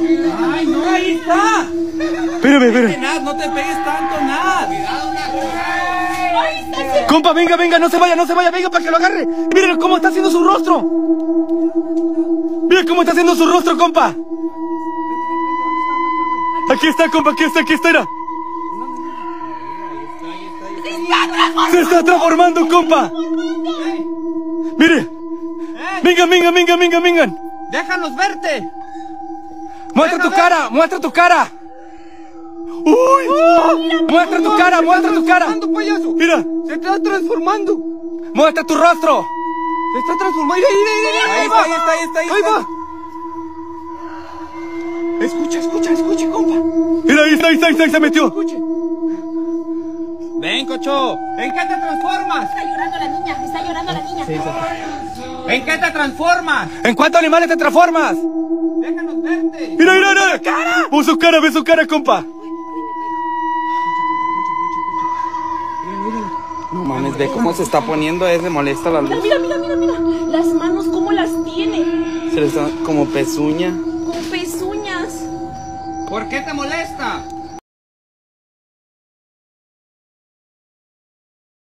¡Ay, no! ¡Ahí está! Espérame. No te pegues tanto, Nat. Compa, venga, no se vaya, venga para que lo agarre. Miren cómo está haciendo su rostro. Mira cómo está haciendo su rostro, compa. Aquí está, compa, aquí está, era. Se está transformando, compa. Mire. Vengan. ¡Déjanos verte! Muestra tu cara. ¡Uy! Muestra tu cara. Payaso. Mira. Se está transformando. Muestra tu rostro. Se está transformando. Mira. Ahí va. Escucha, compa. Mira, ahí se metió. Escuche. Ven, Cocho. ¿En qué te transformas? Está llorando la niña. Sí. ¿En qué te transformas? ¿En cuántos animales te transformas? Déjanos verte. Mira. Ve su cara, compa. No mames, ve cómo se está poniendo, le molesta la luz. Mira. Las manos, ¿cómo las tiene? Se le está como pezuña. Con pezuñas. ¿Por qué te molesta?